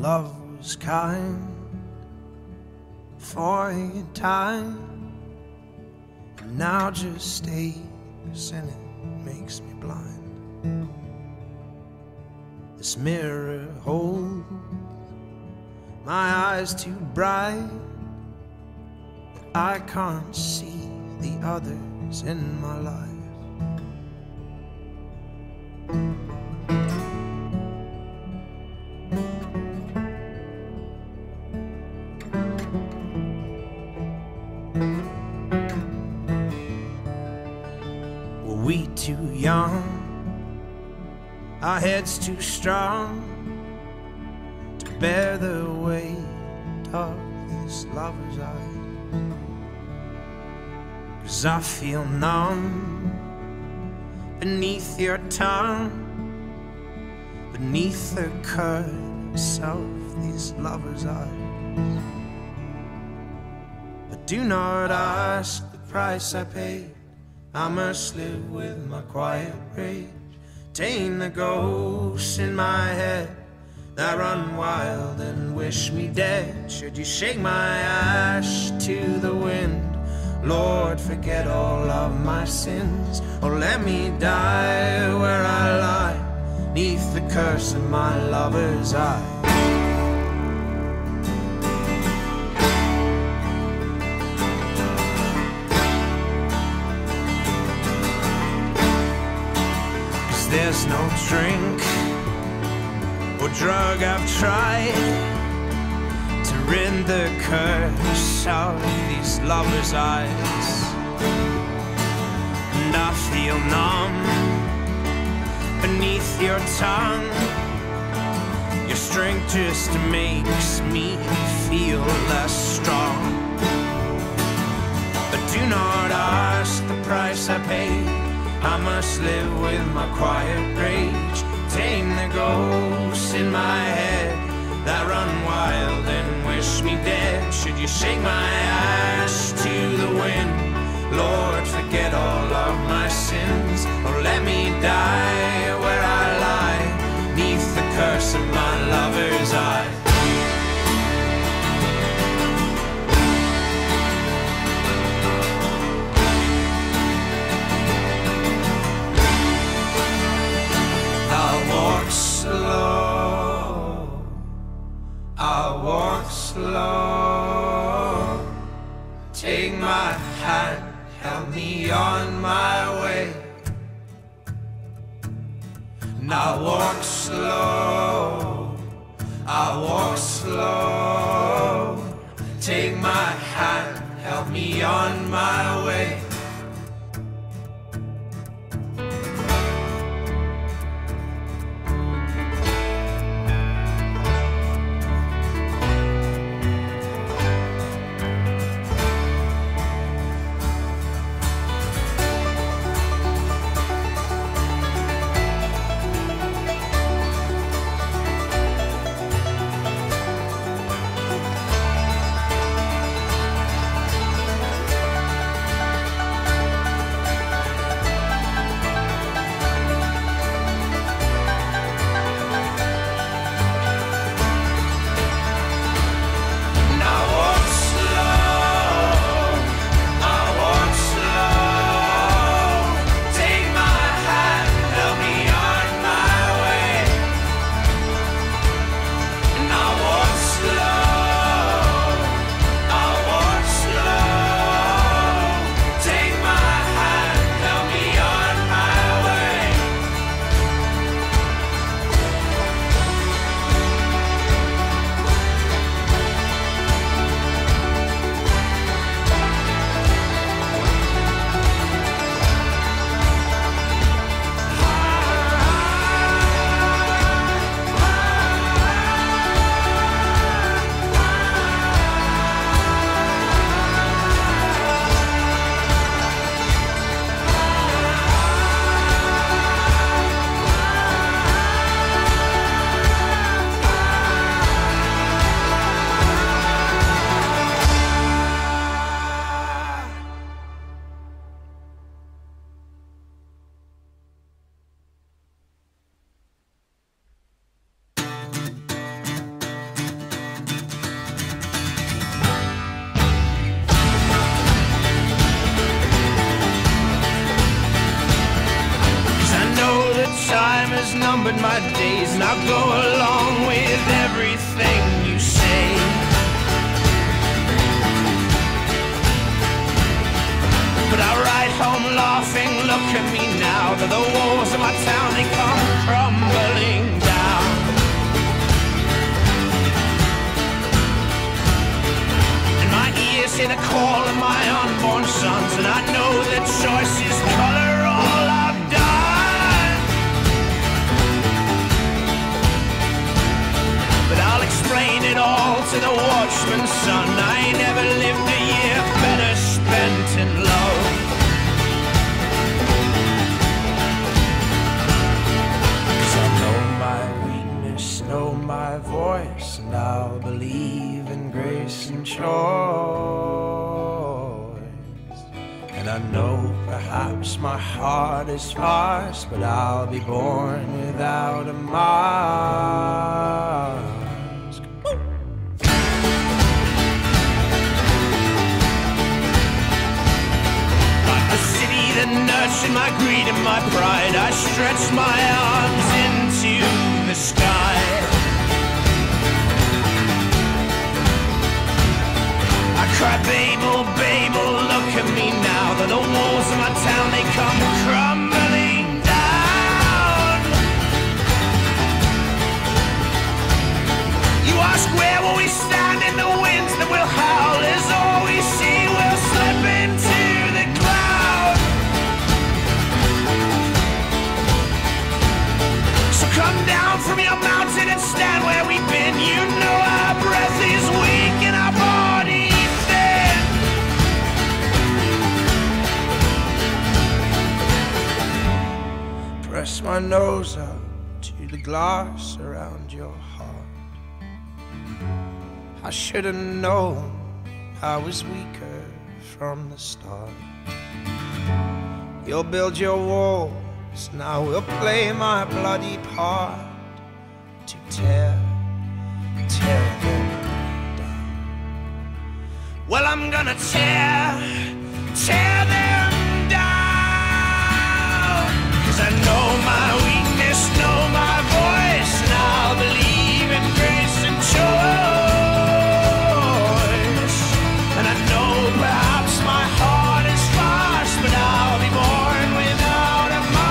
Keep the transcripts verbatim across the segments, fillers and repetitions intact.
love was kind for a time, and now just stays and it makes me blind. This mirror holds my eyes too bright, that I can't see the others in my life. Were we too young? Our heads too strong to bear the weight of this lover's eye. 'Cause I feel numb beneath your tongue, beneath the curse of these lovers' eyes. But do not ask the price I paid. I must live with my quiet rage, tame the ghosts in my head that run wild and wish me dead. Should you shake my ash to the wind, Lord, forget all of my sins, or let me die where I lie, neath the curse of my lover's eye. 'Cause there's no drink or drug I've tried to rid the curse of these lovers' eyes. And I feel numb beneath your tongue. Your strength just makes me feel less strong. But do not ask the price I paid. I must live with my quiet rage, tame the ghosts in my head that run wild and wish me dead. Should you shake my ash to the wind, Lord, forget all of my sins, or let me die where I lie, neath the curse of my lover's eye. I'll walk slow, I'll walk slow, take my hand, help me on my way. And I'll walk slow, I'll walk slow, take my hand, help me on my way. has numbered my days, and I'll go along with everything you say. But I ride home laughing, look at me now, that the walls of my town, they come crumbling down. And my ears hear the call of my unborn sons, and I know that choices color all I've done. But I'll explain it all to the watchman's son. I ain't never lived a year better spent in love. Cause I know my weakness, know my voice, and I'll believe in grace and choice. And I know perhaps my heart is sparse, but I'll be born without a mask. That nurtured my greed and my pride, I stretched my arms into the sky. I cry, Babel, Babel, look at me now, that the walls of my town, they come crumbling down. You ask, where will we stand in the winds that will howl, as all we see will slip into the cloud. So come down from your mountain and stand where we've been. You know our breath is weak and our body thin. Press my nose up to the glass around your heart. I should have known I was weaker from the start. You'll build your wall, and I will play my bloody part to tear, tear them down. Well, I'm gonna tear, tear them down. Cause I know my weakness, know my voice, and I'll believe in grace and choice. And I know perhaps my heart is sparse, but I'll be born without a mask.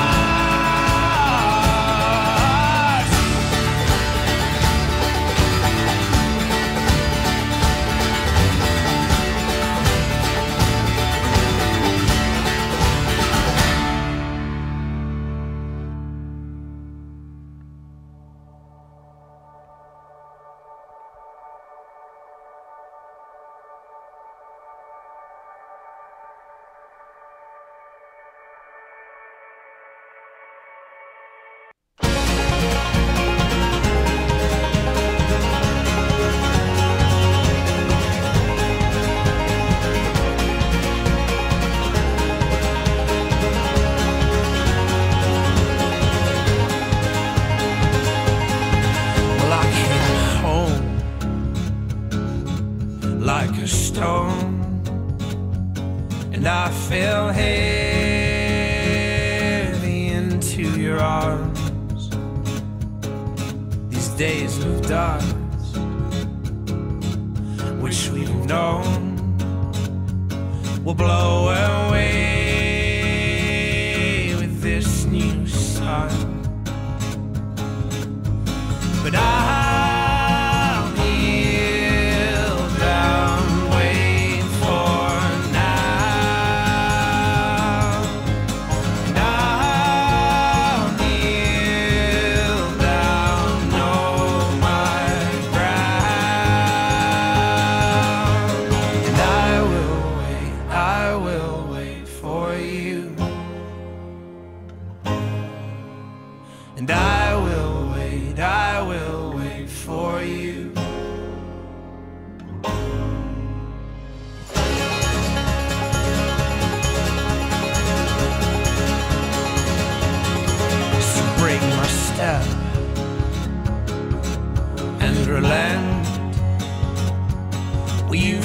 Like a stone, and I fell heavy into your arms. These days of dust, which we've known, will blow away with this new sun. But I And I will wait, I will wait for you. So break my step and relent. Well, you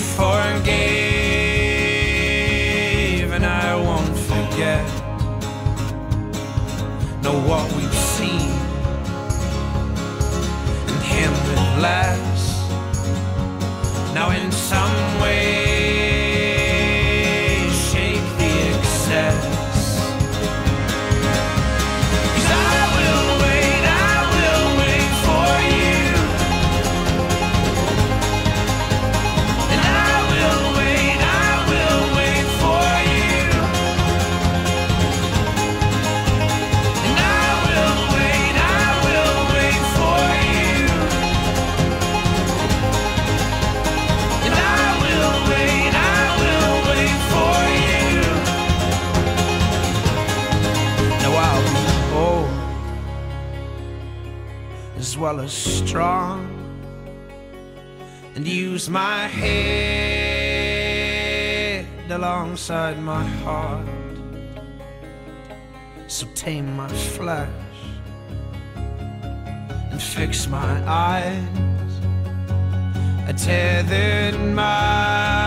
forgave and I won't forget. Know what we've less. Now in some way shake the excess. As well as strong, and use my head alongside my heart. So tame my flesh and fix my eyes. I tethered my